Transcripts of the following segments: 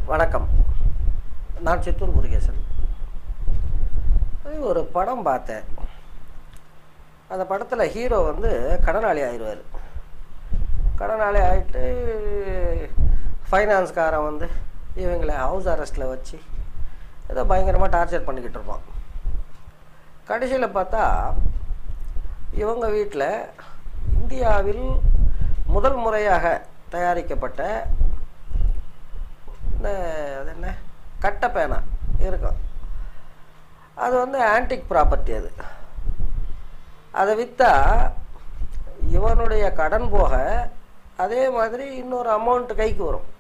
வணக்கம். நான் சித்தூர் முருகேசன். ஒரு படம் பார்த்தேன். அந்த படத்தில் ஹீரோ கடனாளி ஆயிடுவார். கடனாளி ஆகிட்டு ஃபைனான்ஸ்காரன் இவங்களை ஹவுஸ் அரெஸ்ட்டில் வச்சு ஏதோ பயங்கரமாக டார்ச்சர் பண்ணிக்கிட்டு இருப்பான். கடைசியில் பார்த்தா இவங்க வீட்டில் இந்தியாவில் முதல் முறையாக தயாரிக்கப்பட்ட அது என்ன கட்டை பேனா இருக்கும். அது ஆன்டிக் ப்ராப்பர்ட்டி. அதை விற்றா இவனுடைய கடன் போக அதே மாதிரி இன்னொரு அமௌண்ட் கைக்கு வரும்.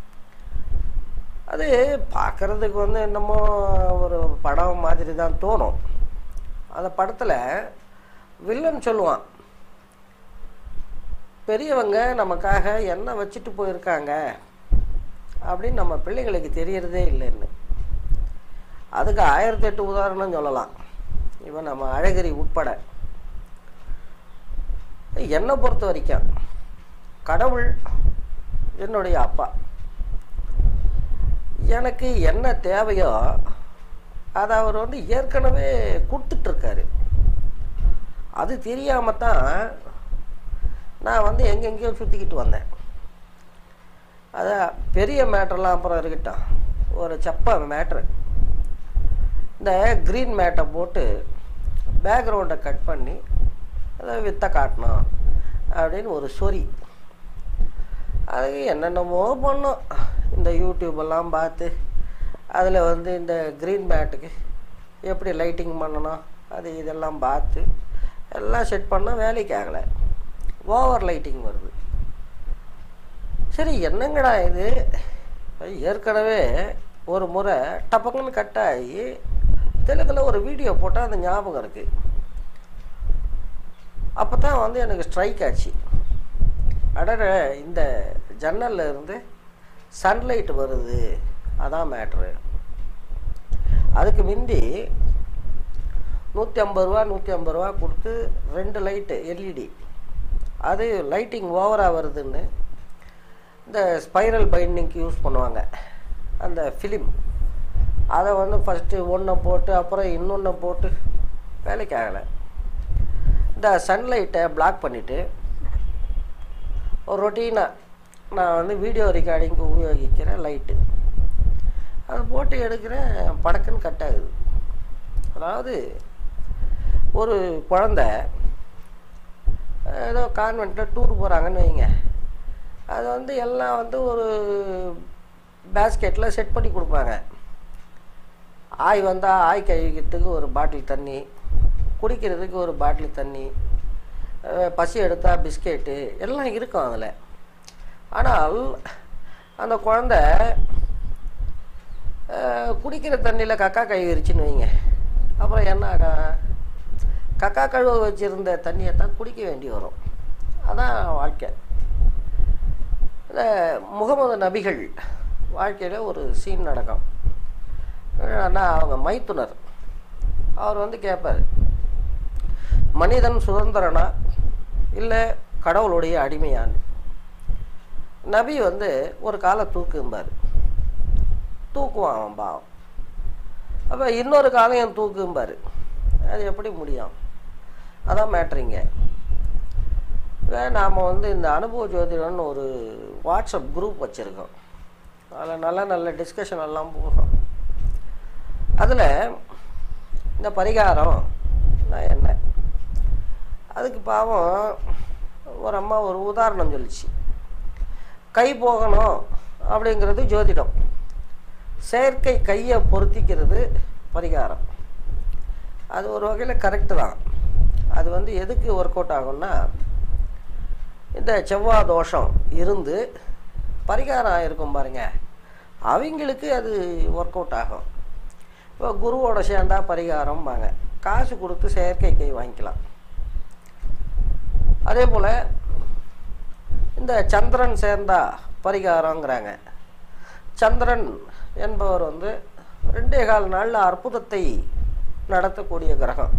அது பார்க்குறதுக்கு என்னமோ ஒரு படம் மாதிரி தான் தோணும். அந்த படத்தில் வில்லன் சொல்லுவான், பெரியவங்க நமக்காக என்ன வச்சுட்டு போயிருக்காங்க அப்படின்னு நம்ம பிள்ளைங்களுக்கு தெரியறதே இல்லைன்னு. அதுக்கு 1008 உதாரணம் சொல்லலாம். இவன் நம்ம அழகிரி உட்பட. என்னை பொறுத்த வரைக்கும் கடவுள் என்னுடைய அப்பா. எனக்கு என்ன தேவையோ அதை அவர் ஏற்கனவே கொடுத்துட்ருக்காரு. அது தெரியாமல் தான் நான் எங்கெங்கேயோ சுற்றிக்கிட்டு வந்தேன். அதான் பெரிய மேட்டர்லாம் அப்புறம் இருக்கட்டும். ஒரு செப்ப மேட்ரு, இந்த க்ரீன் மேட்டை போட்டு பேக்ரவுண்டை கட் பண்ணி அதை விற்ற காட்டணும் அப்படின்னு ஒரு சொறி. அது என்னென்னமோ பண்ணோம். இந்த யூடியூபெல்லாம் பார்த்து அதில் இந்த க்ரீன் மேட்டுக்கு எப்படி லைட்டிங் பண்ணணும் அது இதெல்லாம் பார்த்து எல்லாம் செட் பண்ணால் வேலைக்கு ஆகலை. ஓவர் லைட்டிங் வருது. சரி, என்னங்கடா இது? ஏற்கனவே ஒரு முறை டப்பக்குன்னு கட் ஆகி தெலுங்கில் ஒரு வீடியோ போட்டால் அந்த ஞாபகம் இருக்குது. அப்போ தான் எனக்கு ஸ்ட்ரைக் ஆச்சு. அடட, இந்த ஜன்னலில் இருந்து சன்லைட் வருது, அதான் மேட்ரு. அதுக்கு முந்தி 150 ரூபா 150 ரூபா கொடுத்து 2 லைட்டு எல்இடி, அது லைட்டிங் ஓவராக வருதுன்னு இந்த ஸ்பைரல் பைண்டிங்க்கு யூஸ் பண்ணுவாங்க அந்த ஃபிலிம். அதை ஃபஸ்ட்டு ஒன்றை போட்டு அப்புறம் இன்னொன்று போட்டு வேலைக்கு ஆகலை. இந்த சன்லைட்டை பிளாக் பண்ணிவிட்டு ஒரு ரொட்டீனாக நான் வீடியோ ரெக்கார்டிங்க்கு உபயோகிக்கிற லைட்டு அதை போட்டு எடுக்கிறேன். படக்குன்னு கட் ஆகுது. அதாவது ஒரு குழந்தை ஏதோ கான்வெண்ட்டில் டூர் போகிறாங்கன்னு வைங்க, அது எல்லாம் ஒரு பேஸ்கெட்டில் செட் பண்ணி கொடுப்பாங்க. ஆய் வந்தால் ஆய் கழுவிக்கிறதுக்கு ஒரு பாட்டில் தண்ணி, குடிக்கிறதுக்கு ஒரு பாட்டில் தண்ணி, பசி எடுத்தால் பிஸ்கெட்டு எல்லாம் இருக்கும் அதில். ஆனால் அந்த குழந்த குடிக்கிற தண்ணியில் கக்கா கழுவிருச்சுன்னு வைங்க, அப்புறம் என்ன ஆகும்? கக்கா கழுவ வச்சுருந்த தண்ணியை தான் குடிக்க வேண்டி வரும். அதான் வாழ்க்கை. முகமது நபிகள் வாழ்க்கையில் ஒரு சீன் நடக்கும். ஆனால் அவங்க மைத்துனர் அவர் கேட்பார், மனிதன் சுதந்திரனா இல்லை கடவுளுடைய அடிமையான்னு. நபி ஒரு காலை தூக்கும்பார். தூக்குவான் அவன் பாவம். அப்போ இன்னொரு காலையும் தூக்கும்பார். அது எப்படி முடியும்? அதான் மேட்ரிங்க. நாம் இந்த அனுபவ ஜோதிடம்னு ஒரு வாட்ஸ்அப் குரூப் வச்சுருக்கோம். அதில் நல்ல டிஸ்கஷன் எல்லாம் போகிறோம். அதில் இந்த பரிகாரம் என்ன, அதுக்கு பாவம் ஒரு அம்மா ஒரு உதாரணம் சொல்லிச்சு. கை போகணும் அப்படிங்கிறது ஜோதிடம், செயற்கை கையை பொருத்திக்கிறது பரிகாரம். அது ஒரு வகையில் கரெக்டு தான். அது எதுக்கு ஒர்க் அவுட் ஆகும்னா, இந்த செவ்வாய் தோஷம் இருந்து பரிகாரம் ஆகிருக்கும் பாருங்க, அவங்களுக்கு அது ஒர்க் அவுட் ஆகும். இப்போ குருவோட சேர்ந்தா பரிகாரம்பாங்க, காசு கொடுத்து செயற்கை கை வாங்கிக்கலாம். அதே போல் இந்த சந்திரன் சேர்ந்தா பரிகாரங்கிறாங்க. சந்திரன் என்பவர் 2.25 நாளில் அற்புதத்தை நடத்தக்கூடிய கிரகம்.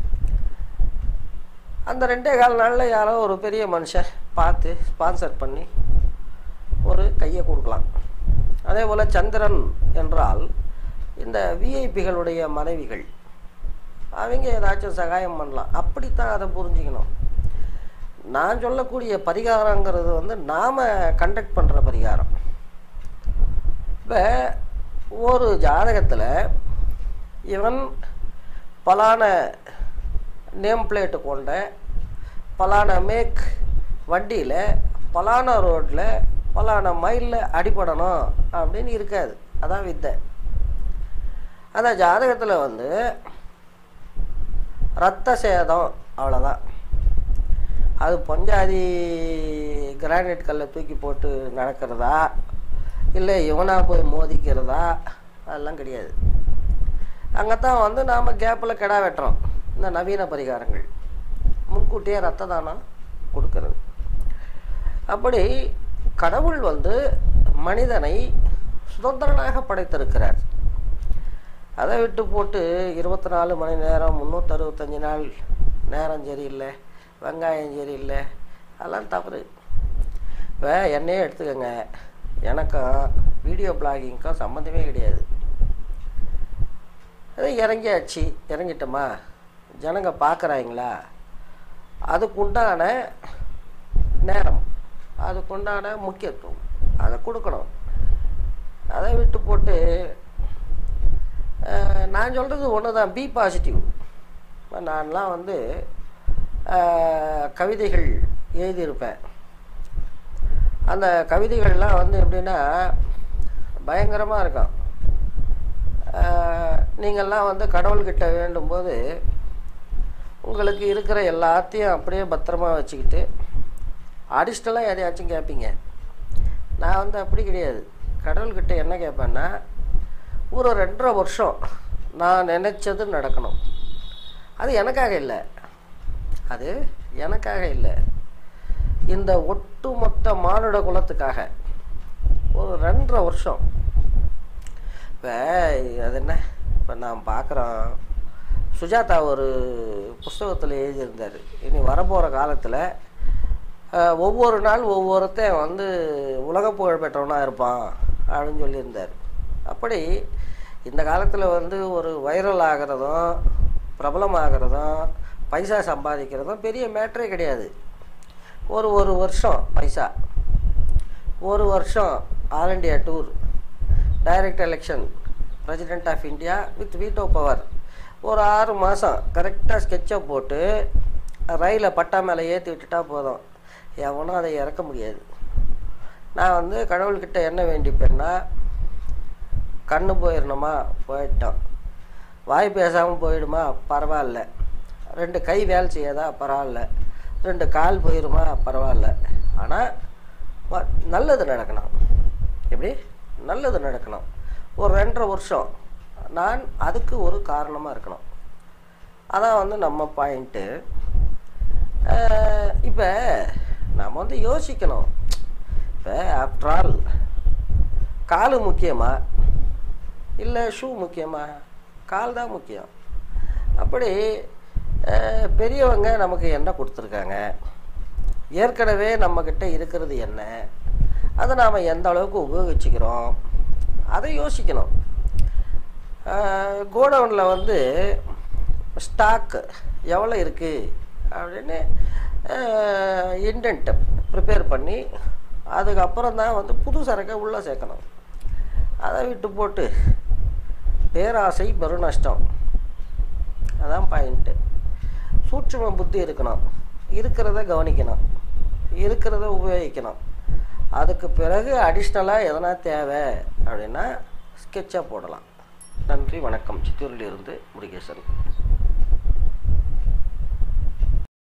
அந்த 2.25 நாளில் யாரோ ஒரு பெரிய மனுஷன் பார்த்து ஸ்பான்சர் பண்ணி ஒரு கையை கொடுக்கலாம். அதே போல் சந்திரன் என்றால் இந்த விஐபிகளுடைய மனைவிகள், அவங்க ஏதாச்சும் சகாயம் பண்ணலாம். அப்படித்தான் அதை புரிஞ்சுக்கணும். நான் சொல்லக்கூடிய பரிகாரங்கிறது வந்து நாம் கண்டக்ட் பண்ணுற பரிகாரம். இப்போ ஒரு ஜாதகத்தில் இவன் பலான நேம் பிளேட்டு கொண்ட பலான மேக் வண்டியில் பலான ரோட்டில் பலான மைலில் அடிபடணும் அப்படின்னு இருக்காது. அதான் வித்தை. அந்த ஜாதகத்தில் வந்து இரத்த சேதம், அவ்வளோதான். அது பஞ்சாதி கிரானைட் கல்லை தூக்கி போட்டு நடக்கிறதா, இல்லை இவனாக போய் மோதிக்கிறதா, அதெல்லாம் கிடையாது. அங்கே தான் வந்து நாம் கேப்பில் கிடா வெட்டுறோம். இந்த நவீன பரிகாரங்கள் முன்கூட்டியே இரத்த தானம் கொடுக்கறது. அப்படி கடவுள் வந்து மனிதனை சுதந்திரனாக படைத்திருக்கிறார். அதை விட்டு போட்டு 24 மணி நேரம் 365 நாள் நேரம் சரியில்லை, வெங்காயம் சரியில்லை, அதெல்லாம் தவறு. இப்போ என்னையே எடுத்துக்கோங்க, எனக்கும் வீடியோ பிளாகிங்க்கும் சம்மந்தமே கிடையாது. அது இறங்கியாச்சு, இறங்கிட்டோமா, ஜனங்க பார்க்குறாங்களா, அதுக்குண்டான நேரம், அதுக்குண்டான முக்கியத்துவம் அதை கொடுக்கணும். அதை விட்டு போட்டு நான் சொல்கிறது ஒன்று தான், பி பாசிட்டிவ். நான்லாம் வந்து கவிதைகள் எழுதியிருப்பேன். அந்த கவிதைகள்லாம் வந்து எப்படின்னா பயங்கரமாக இருக்கும். நீங்கள்லாம் வந்து கடவுள்கிட்ட வேண்டும்போது உங்களுக்கு இருக்கிற எல்லாத்தையும் அப்படியே பத்திரமா வச்சுக்கிட்டு அடிஷ்னலாக எதையாச்சும் கேட்பீங்க. நான் வந்து அப்படி கிடையாது. கடவுள்கிட்ட என்ன கேட்பேன்னா, ஒரு 2.5 வருஷம் நான் நினச்சது நடக்கணும். அது எனக்காக இல்லை, அது எனக்காக இல்லை, இந்த ஒட்டுமொத்த மானுட குலத்துக்காக ஒரு 2.5 வருஷம். இப்போ அது என்ன, இப்போ நான் பார்க்குறோன், சுஜாதா ஒரு புஸ்தகத்தில் எழுதியிருந்தார், இனி வரப்போகிற காலத்தில் ஒவ்வொரு நாள் ஒவ்வொருத்தன் வந்து உலக புகழ் பெற்றவனாக இருப்பான் அப்படின்னு சொல்லியிருந்தார். அப்படி இந்த காலத்தில் வந்து ஒரு வைரல் ஆகிறதும் பிரபலம் ஆகிறதும் பைசா சம்பாதிக்கிறதும் பெரிய மேட்ரே கிடையாது. ஒரு வருஷம் பைசா, ஒரு வருஷம் all India tour, direct election, president of India with veto power, ஒரு 6 மாதம் கரெக்டாக ஸ்கெட்சை போட்டு ரயிலை பட்டா மேலே ஏற்றி விட்டுட்டா போதும், எவனும் அதை இறக்க முடியாது. நான் வந்து கடவுள்கிட்ட என்ன வேண்டிப்பேன்னா, கண்ணு போயிடணுமா, போயிட்டோம். வாய் பேசாமல் போயிடுமா, பரவாயில்ல. 2 கை வேலை செய்யாதா, பரவாயில்ல. 2 கால் போயிடுமா, பரவாயில்ல. ஆனால் நல்லது நடக்கணும். எப்படி நல்லது நடக்கணும். ஒரு 2.5 வருஷம் நான் அதுக்கு ஒரு காரணமாக இருக்கணும். அதான் வந்து நம்ம பாயிண்ட்டு. இப்போ நம்ம வந்து யோசிக்கணும். இப்போ ஆஃப்டர் ஆல் கால் முக்கியமா இல்லை ஷூ முக்கியமா? கால் தான் முக்கியம். அப்படி பெரியவங்க நமக்கு என்ன கொடுத்துருக்காங்க, ஏற்கனவே நம்மக்கிட்ட இருக்கிறது என்ன, அதை நாம் எந்த அளவுக்கு உபயோகிச்சுக்கிறோம், அதை யோசிக்கணும். கோடவுனில் வந்து ஸ்டாக்கு எவ்வளோ இருக்குது அப்படின்னு இன்டென்ட் ப்ரிப்பேர் பண்ணி அதுக்கப்புறம் தான் வந்து புது சரக்கை உள்ளே சேர்க்கணும். அதை விட்டு போட்டு பேராசை பெருநஷ்டம், அதான் பாயிண்ட்டு. சூட்சும புத்தி இருக்கணும், இருக்கிறத கவனிக்கணும், இருக்கிறத உபயோகிக்கணும். அதுக்கு பிறகு அடிஷ்னலாக எதனா தேவை அப்படின்னா ஸ்கெட்சாக போடலாம். நன்றி, வணக்கம். சித்தூரிலிருந்து முருகேசன்.